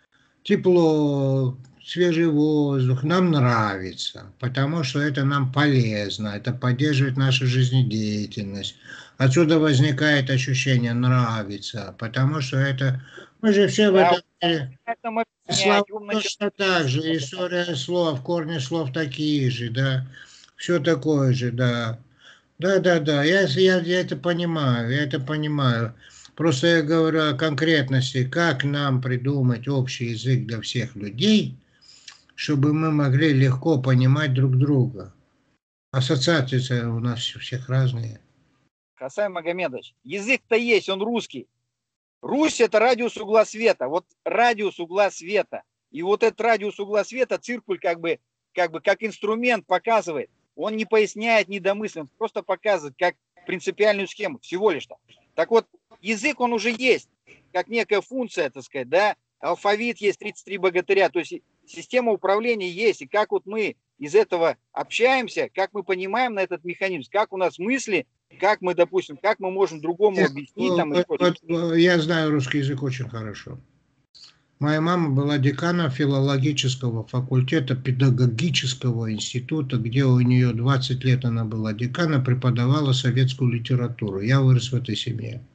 Тепло, свежий воздух нам нравится, потому что это нам полезно, это поддерживает нашу жизнедеятельность. Отсюда возникает ощущение нравится, потому что это... Мы же все в Да, этом мире... Слова точно так же, история слов, корни слов такие же, да, все такое же, да. Да, да, да, я, я, я это понимаю, я это понимаю. Просто я говорю о конкретности, как нам придумать общий язык для всех людей, чтобы мы могли легко понимать друг друга. Ассоциации у нас у всех разные. Хасай Магомедович, язык-то есть, он русский. Русь – это радиус угла света. Вот радиус угла света. И вот этот радиус угла света циркуль как бы, как бы как инструмент показывает. Он не поясняет, не домысливает, просто показывает как принципиальную схему всего лишь-то. Так вот, язык он уже есть, как некая функция, так сказать, да. Алфавит есть, тридцать три богатыря. То есть система управления есть. И как вот мы из этого общаемся, как мы понимаем на этот механизм, как у нас мысли, как мы, допустим, как мы можем другому объяснить. Там, вот, вот, я знаю русский язык очень хорошо. Моя мама была деканом филологического факультета педагогического института, где у нее двадцать лет она была деканом, преподавала советскую литературу. Я вырос в этой семье.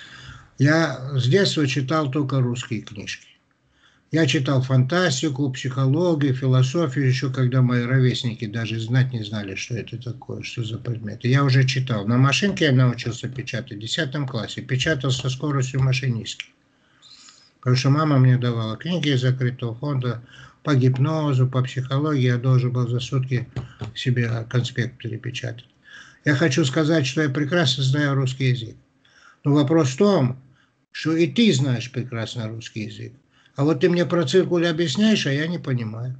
Я с детства читал только русские книжки. Я читал фантастику, психологию, философию, еще когда мои ровесники даже знать не знали, что это такое, что за предметы. Я уже читал. На машинке я научился печатать в десятом классе. Печатал со скоростью машинистки. Потому что мама мне давала книги из закрытого фонда по гипнозу, по психологии. Я должен был за сутки себе конспект перепечатать. Я хочу сказать, что я прекрасно знаю русский язык. Но вопрос в том, что и ты знаешь прекрасно русский язык. А вот ты мне про циркуль объясняешь, а я не понимаю.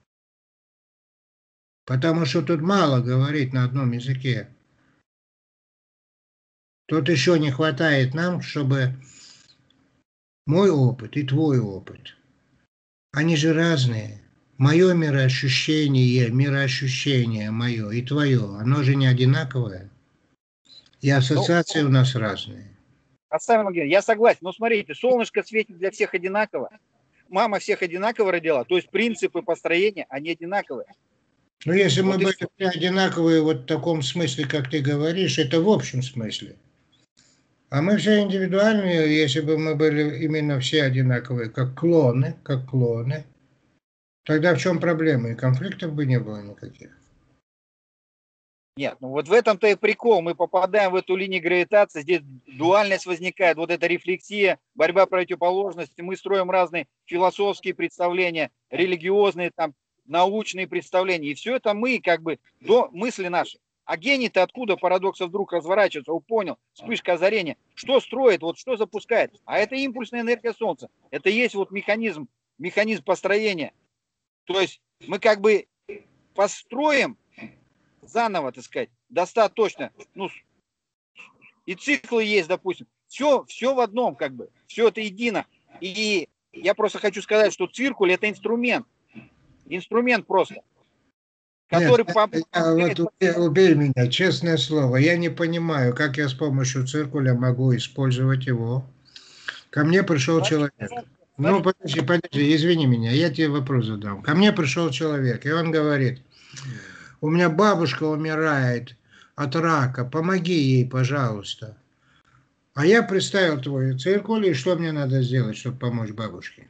Потому что тут мало говорить на одном языке. Тут еще не хватает нам, чтобы мой опыт и твой опыт, они же разные. Мое мироощущение, мироощущение мое и твое, оно же не одинаковое. И ассоциации Ну, у нас разные. Оставим, я согласен. Но смотрите, солнышко светит для всех одинаково. Мама всех одинаково родила. То есть принципы построения, они одинаковые. Но если Вот мы и были все. все одинаковые вот в таком смысле, как ты говоришь, это в общем смысле. А мы все индивидуальные, если бы мы были именно все одинаковые, как клоны, как клоны, тогда в чем проблема? И конфликтов бы не было никаких. Нет, ну вот в этом-то и прикол. Мы попадаем в эту линию гравитации, здесь дуальность возникает, вот эта рефлексия, борьба противоположностей. Мы строим разные философские представления, религиозные, там, научные представления. И все это мы, как бы, до мысли наши. А гений-то откуда парадокса вдруг разворачивается? Он понял, вспышка озарения. Что строит, вот что запускает? А это импульсная энергия Солнца. Это и есть вот механизм, механизм построения. То есть мы как бы построим заново, так сказать, достаточно, ну, и циклы есть, допустим, все, все в одном, как бы, все это едино. И я просто хочу сказать, что циркуль это инструмент, инструмент просто, Нет, который я, я вот убей, убей меня, честное слово, я не понимаю, как я с помощью циркуля могу использовать его. Ко мне пришел человек. Ну, подожди, подожди, извини меня, я тебе вопрос задам. Ко мне пришел человек, и он говорит, у меня бабушка умирает от рака, помоги ей, пожалуйста. А я представил твой циркуль, и что мне надо сделать, чтобы помочь бабушке?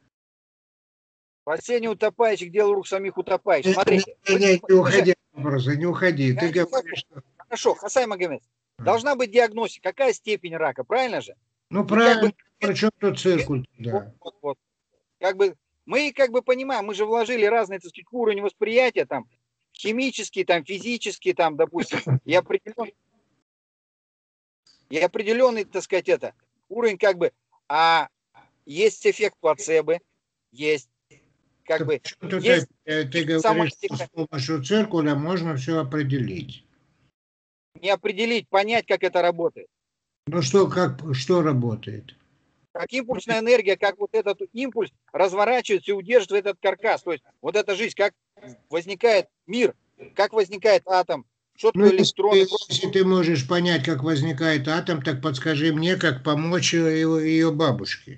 Спасение утопающих, дело рук самих утопающих. Смотрите. Не, не, не уходи от вопроса, не уходи. Ты Не говоришь, что... Хорошо, Хасай Магомед, должна быть диагностика, какая степень рака, правильно же? Ну, И как бы, правильно, причем тут циркуль? вот, Да. вот, вот, как бы, мы как бы понимаем, мы же вложили разные, так сказать, уровни восприятия, там, химический, там, физический, там, допустим, и определенный, и определенный, так сказать, это, уровень, как бы, а есть эффект плацебо, есть, как Так бы, почему тут есть опять ты говоришь, что соматика, с помощью циркуля можно все определить? не определить, понять, как это работает. Ну что, как, что работает? Как импульсная энергия, как вот этот импульс разворачивается и удерживает этот каркас. То есть вот эта жизнь, как возникает мир, как возникает атом, что Ну, такое если электроны. ты, если ты можешь понять, как возникает атом, так подскажи мне, как помочь ее, ее бабушке.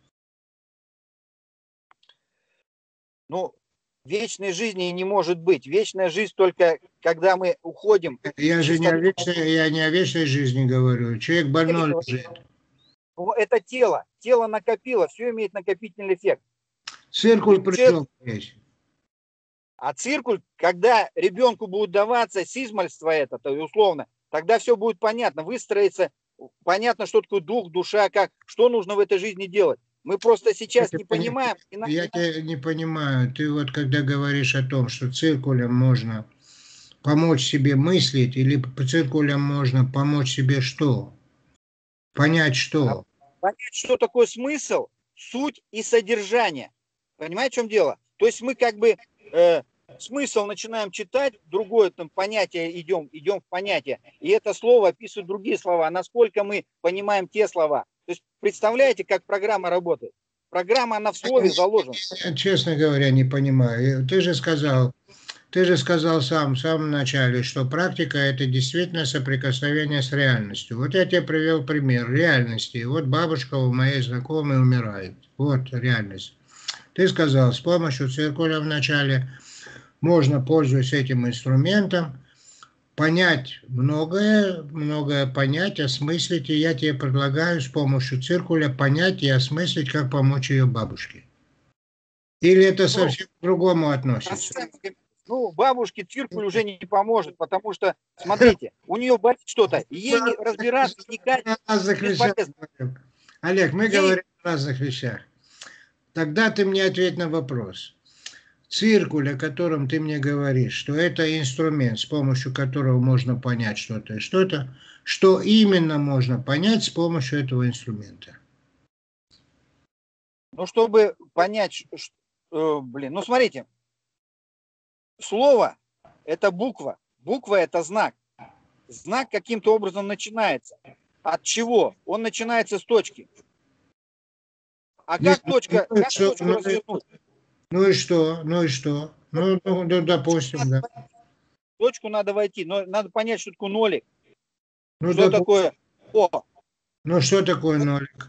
Ну, вечной жизни не может быть. Вечная жизнь только когда мы уходим Я в же не о чистоту. вечной, я не о вечной жизни говорю. Человек больной лежит. Ну, это тело. Тело накопило, все имеет накопительный эффект. Циркуль И человек, пришел здесь. а циркуль, когда ребенку будет даваться сизмальство это, то условно, тогда все будет понятно, выстроится, понятно, что такое дух, душа, как, что нужно в этой жизни делать. Мы просто сейчас Я не тебя понимаем. не, я тебя не понимаю. Ты вот когда говоришь о том, что циркулем можно помочь себе мыслить, или циркулем можно помочь себе что? Понять что? Понять, что такое смысл, суть и содержание. Понимаете, в чем дело? То есть мы как бы э, смысл начинаем читать, другое там понятие идем, идем в понятие, и это слово описывает другие слова. Насколько мы понимаем те слова. То есть представляете, как программа работает? Программа, она в слове заложена. Я, честно говоря, не понимаю. Ты же сказал, ты же сказал сам в самом начале, что практика – это действительно соприкосновение с реальностью. Вот я тебе привел пример реальности. Вот бабушка у моей знакомой умирает. Вот реальность. Ты сказал, с помощью циркуля вначале можно, пользуясь этим инструментом, понять многое, многое понять, осмыслить. И я тебе предлагаю с помощью циркуля понять и осмыслить, как помочь ее бабушке. Или это совсем к другому относится? Ну, бабушке циркуль уже не поможет, потому что, смотрите, у нее болит что-то, и ей не разбираться, вникать о разных вещах бесполезно. говорим. Олег, мы Ей... говорим о разных вещах. Тогда ты мне ответь на вопрос. Циркуль, о котором ты мне говоришь, что это инструмент, с помощью которого можно понять что-то и что-то, что именно можно понять с помощью этого инструмента? Ну, чтобы понять, что, э, блин, ну, смотрите, слово – это буква, буква – это знак. Знак каким-то образом начинается. От чего? Он начинается с точки. А Нет, как точка, ну, как что, точку ну, развернуть? Ну и что? Ну и что? Ну, ну, ну допустим, да. В точку надо войти, но надо понять, что такое нолик, Ну, что допустим. такое О. Ну, что такое нолик?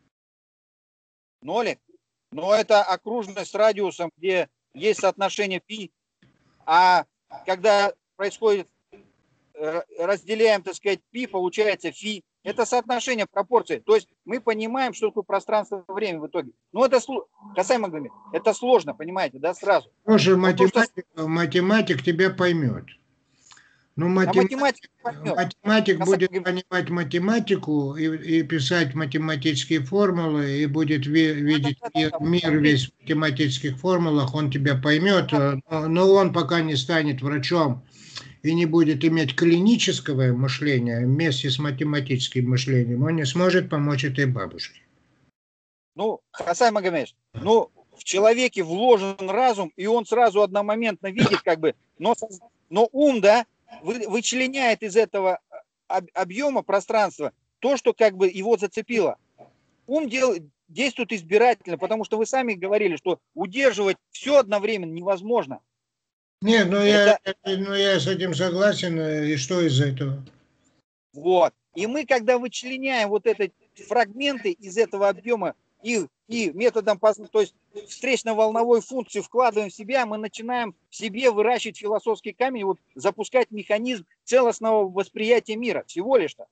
Нолик, но это окружность с радиусом, где есть соотношение π, а когда происходит, разделяем, так сказать, π, получается φ. Это соотношение пропорций. То есть мы понимаем, что такое пространство-время в итоге. Но это, Хасан Магомед, это сложно, понимаете, да, сразу. Тоже Вот то, что... математик, математик тебя поймет. Ну, А математик, математик поймет. математик Хасан будет Магомед, понимать математику и, и писать математические формулы, и будет ви, видеть да, да, мир, да, да. мир весь в математических формулах, он тебя поймет, Да. но, но он пока не станет врачом и не будет иметь клинического мышления вместе с математическим мышлением, он не сможет помочь этой бабушке. Ну, Хасан Магомедович, ну, в человеке вложен разум, и он сразу одномоментно видит, как бы, но, но ум, да, вы, вычленяет из этого об, объема пространства то, что как бы его зацепило. Ум дел, действует избирательно, потому что вы сами говорили, что удерживать все одновременно невозможно. Нет, ну я, Это... ну я с этим согласен, и что из этого? Вот. И мы, когда вычленяем вот эти фрагменты из этого объема и, и методом, то есть встречно-волновой функции вкладываем в себя, мы начинаем в себе выращивать философский камень, вот запускать механизм целостного восприятия мира. Всего лишь-то.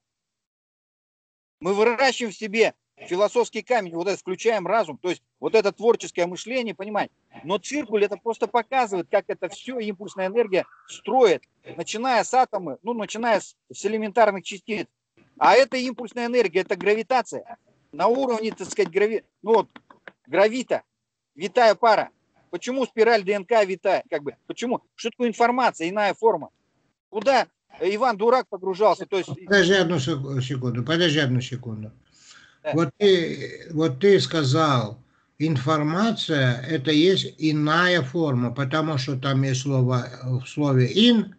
Мы выращиваем в себе философский камень, вот это включаем разум, то есть вот это творческое мышление, понимаете. Но циркуль это просто показывает, как это все импульсная энергия строит, начиная с атома, ну, начиная с, с элементарных частиц. А это импульсная энергия, это гравитация. На уровне, так сказать, грави... ну, вот, гравита, витая пара. Почему спираль ДНК витая? Как бы, почему? Что такое информация, иная форма? Куда Иван Дурак погружался? То есть... Подожди одну секунду, подожди одну секунду. Да. Вот ты, вот ты сказал, информация это есть иная форма, потому что там есть слово в слове in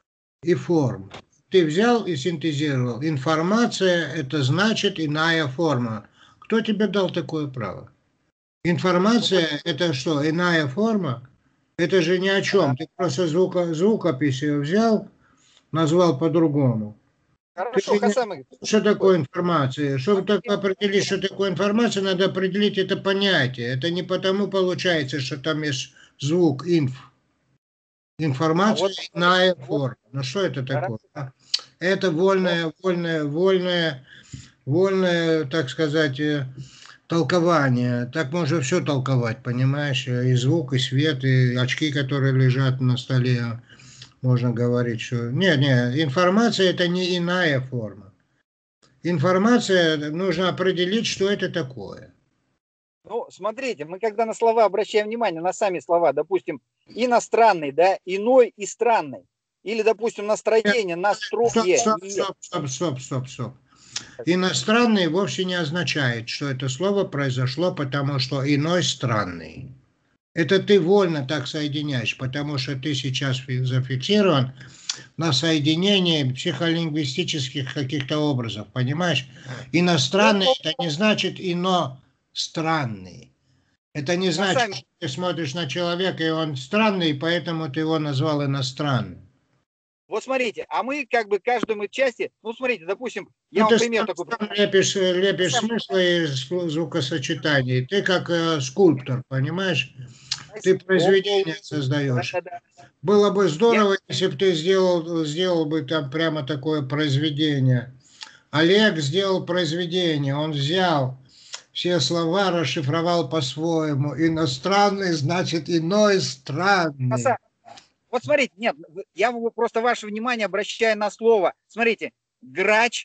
и form. Ты взял и синтезировал. Информация это значит иная форма. Кто тебе дал такое право? Информация это что, иная форма? Это же ни о чем. Ты просто звука, звукопись взял, назвал по-другому. Хорошо, Хасан, Что такое информация? Чтобы так определить, что такое информация, надо определить это понятие. Это не потому получается, что там есть звук инф. Информация а вот, иная вот, форма. Ну что это такое? хорошо. Это вольное, вольное, вольное, вольное, так сказать, толкование. Так можно все толковать, понимаешь? И звук, и свет, и очки, которые лежат на столе. Можно говорить, что... Нет, нет, информация это не иная форма. Информация, нужно определить, что это такое. Ну, смотрите, мы когда на слова обращаем внимание, на сами слова, допустим, иностранный, да, иной и странный. Или, допустим, настроение, настрое. Стоп, стоп, стоп, стоп, стоп, стоп, стоп. Иностранный вовсе не означает, что это слово произошло, потому что иной странный. Это ты вольно так соединяешь, потому что ты сейчас зафиксирован на соединении психолингвистических каких-то образов, понимаешь? Иностранный это не значит иностранный. Это не значит, что ты смотришь на человека, и он странный, поэтому ты его назвал иностранным. Вот смотрите, а мы как бы каждому части, ну смотрите, допустим, я ну, вам ты пример сам, такой. Сам лепишь, лепишь смыслы из звукосочетаний. Ты как э, скульптор, понимаешь? Ты произведение создаешь. Да, да, да. Было бы здорово, я... если бы ты сделал, сделал бы там прямо такое произведение. Олег сделал произведение, он взял все слова, расшифровал по-своему. Иностранный значит иной странный. Вот смотрите, нет, я просто ваше внимание обращаю на слово. Смотрите, грач,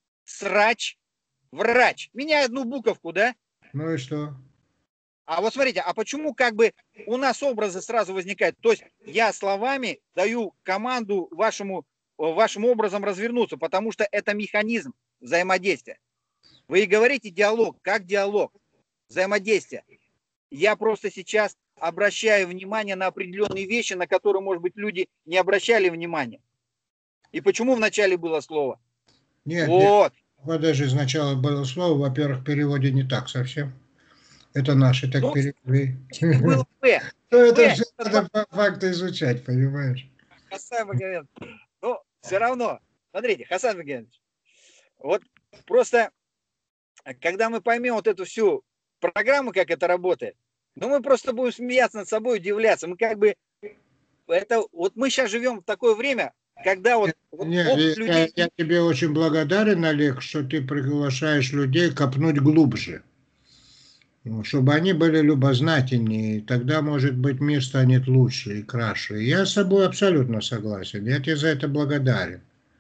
срач, врач. Меняй одну буковку, да? Ну и что? А вот смотрите, а почему как бы у нас образы сразу возникают? То есть я словами даю команду вашему, вашим образом развернуться, потому что это механизм взаимодействия. Вы и говорите диалог, как диалог, взаимодействие. Я просто сейчас обращаю внимание на определенные вещи, на которые, может быть, люди не обращали внимания. И почему вначале было слово? Нет, вот. нет. Подожди, сначала было слово, во-первых, в переводе не так совсем. Это наши так Ну, перевели. это было П. Ну, это П, все надо по факту изучать, понимаешь? Хасан Магомедович. Ну, все равно, смотрите, Хасан Магомедович, вот просто, когда мы поймем вот эту всю программу, как это работает, ну, мы просто будем смеяться над собой, удивляться. Мы как бы, это, вот мы сейчас живем в такое время, когда вот, вот Не, опыт я, людей... я тебе очень благодарен, Олег, что ты приглашаешь людей копнуть глубже. Ну, чтобы они были любознательнее, тогда, может быть, мир станет лучше и краше. Я с тобой абсолютно согласен, я тебе за это благодарен.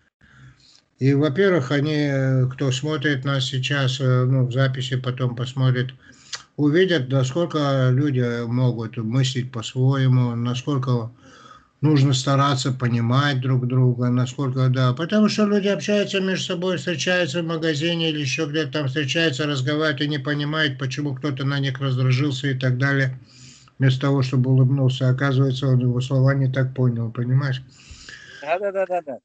И, во-первых, они, э, кто смотрит нас сейчас, э, ну, в записи потом посмотрит, увидят, насколько люди могут мыслить по-своему, насколько нужно стараться понимать друг друга, насколько, да. Потому что люди общаются между собой, встречаются в магазине или еще где-то там встречаются, разговаривают и не понимают, почему кто-то на них раздражился и так далее. Вместо того, чтобы улыбнулся, оказывается, он его слова не так понял, понимаешь? Да, да, да, да, да.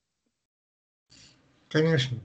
Конечно.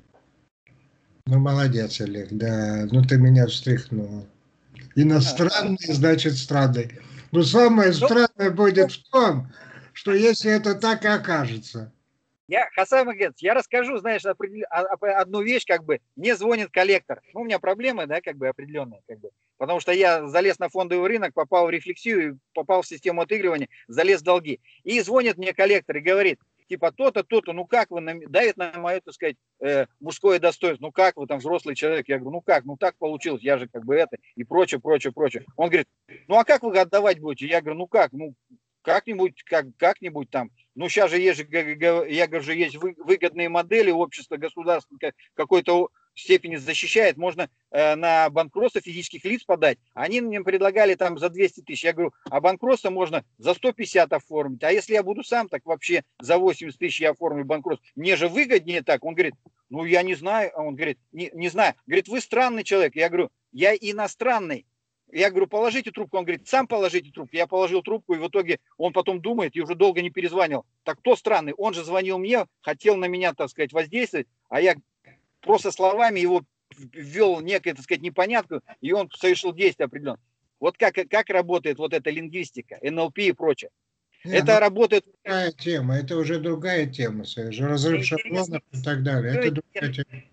Ну, молодец, Олег, да. Ну, ты меня встряхнул. Иностранный, значит, странный. Но самое Ну, странное будет в том, что если это так и окажется. я, Хасан Магомедович, я расскажу, знаешь, определен- а- а- одну вещь, как бы, мне звонит коллектор. Ну, у меня проблемы, да, как бы, определенные, как бы. Потому что я залез на фондовый рынок, попал в рефлексию, попал в систему отыгрывания, залез в долги. И звонит мне коллектор и говорит, типа, то-то, то-то, ну как вы, нам- давит на мое, так сказать, э, мужское достоинство, ну как вы там, взрослый человек? Я говорю, ну как, ну так получилось, я же как бы это, и прочее, прочее, прочее. Он говорит, ну а как вы отдавать будете? Я говорю, ну как, ну как-нибудь, как, как-нибудь там. Ну, сейчас же есть, я говорю, же есть выгодные модели, общество, государство какой-то степени защищает, можно э, на банкротство физических лиц подать. Они мне предлагали там за двести тысяч. Я говорю, а банкротство можно за сто пятьдесят оформить. А если я буду сам, так вообще за восемьдесят тысяч я оформлю банкротство. Мне же выгоднее так. Он говорит, ну я не знаю. Он говорит, не, не знаю. Говорит, вы странный человек. Я говорю, я иностранный. Я говорю, положите трубку. Он говорит, сам положите трубку. Я положил трубку, и в итоге он потом думает и уже долго не перезванивал. Так кто странный? Он же звонил мне, хотел на меня, так сказать, воздействовать, а я просто словами его ввел некое, так сказать, непонятку, и он совершил действие определенное. Вот как, как работает вот эта лингвистика, эн эл пи и прочее. Не, ну, Это работает... другая тема, это уже другая тема, совершенно. Разрыв шаблонов и так далее. Это другая тема.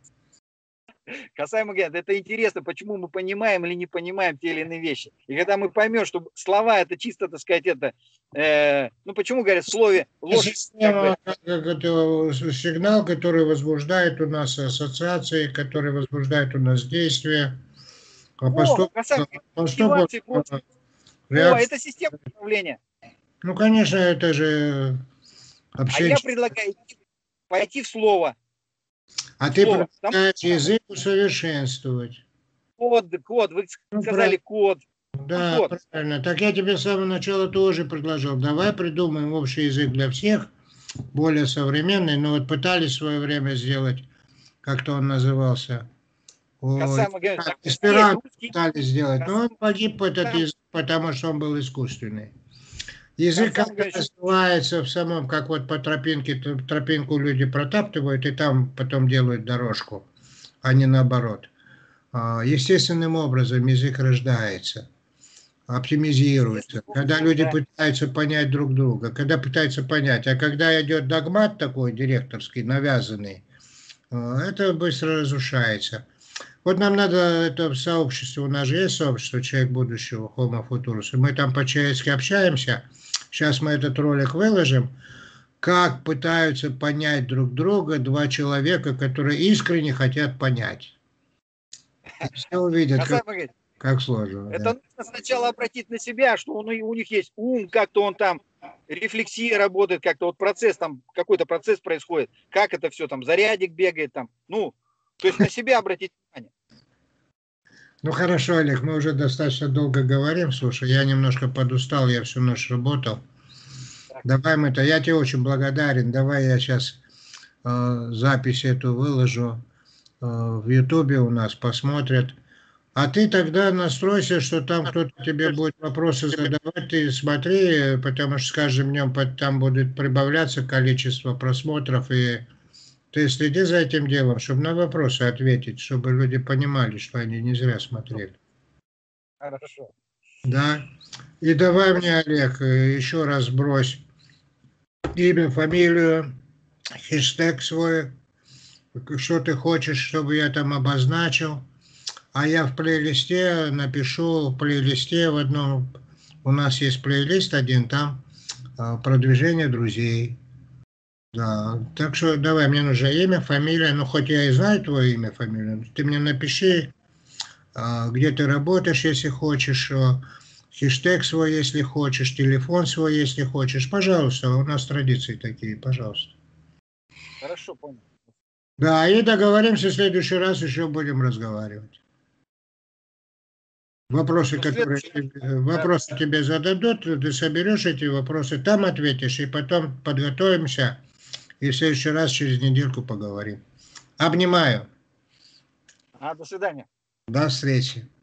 Касаемо Ген, это интересно, почему мы понимаем или не понимаем те или иные вещи. И когда мы поймем, что слова это чисто, так сказать, это, э, ну почему говорят в слове ложь, Система, как бы, как это, сигнал, который возбуждает у нас ассоциации, который возбуждает у нас действия, а о, поступок, касаемо поступок, мотивации, прочее. О, реакция. это система управления. Ну, конечно, это же А я общение. предлагаю пойти в слово. А ты Слово. Там предлагаешь язык усовершенствовать. код, код, вы Ну, сказали правильно. код. Там Да, код. правильно. Так я тебе с самого начала тоже предложил. Давай придумаем общий язык для всех, более современный. Но вот пытались в свое время сделать, как-то он назывался, ой, Касаемо Ген, так есть эсперанто русский. пытались сделать. Но он Касаемо, погиб, этот там, язык, потому что он был искусственный. Язык Касаемо как-то Ген, развивается в самом, как вот по тропинке, тропинку люди протаптывают, и там потом делают дорожку, а не наоборот. А, естественным образом язык рождается, оптимизируется, когда люди да. пытаются понять друг друга, когда пытаются понять, а когда идет догмат такой директорский, навязанный, а, это быстро разрушается. Вот нам надо это в сообществе, у нас же есть сообщество «Человек будущего», Homo Futurus, и мы там по-человечески общаемся. Сейчас мы этот ролик выложим, как пытаются понять друг друга два человека, которые искренне хотят понять. И все увидят, как, Касаемо Ген, как сложно. это Да. нужно сначала обратить на себя, что он, у них есть ум, как-то он там, рефлексия работает, как-то вот процесс там, какой-то процесс происходит, как это все там, зарядик бегает там, ну, то есть на себя обратить внимание. Ну хорошо, Олег, мы уже достаточно долго говорим. Слушай, я немножко подустал, я всю ночь работал. Так. Давай мы-то, я тебе очень благодарен. Давай я сейчас э, запись эту выложу э, в Ютубе у нас, посмотрят. А ты тогда настройся, что там кто-то тебе будет вопросы задавать, ты смотри, потому что с каждым днем там будет прибавляться количество просмотров, и ты следи за этим делом, чтобы на вопросы ответить, чтобы люди понимали, что они не зря смотрели. Хорошо. Да. И давай мне, Олег, еще раз брось имя, фамилию, хэштег свой, что ты хочешь, чтобы я там обозначил. А я в плейлисте напишу, в плейлисте в одном, у нас есть плейлист один, там а, продвижение друзей. Да, так что давай, мне нужно имя, фамилия, ну хоть я и знаю твое имя, фамилию, ты мне напиши, а, где ты работаешь, если хочешь, а, хэштег свой, если хочешь, телефон свой, если хочешь, пожалуйста, у нас традиции такие, пожалуйста. Хорошо, понял. Да, и договоримся, в следующий раз еще будем разговаривать. Вопросы, Ну, которые следующий... тебе- Да, вопросы тебе зададут, ты соберешь эти вопросы, там ответишь, и потом подготовимся, и в следующий раз через недельку поговорим. Обнимаю. а, до свидания. До встречи.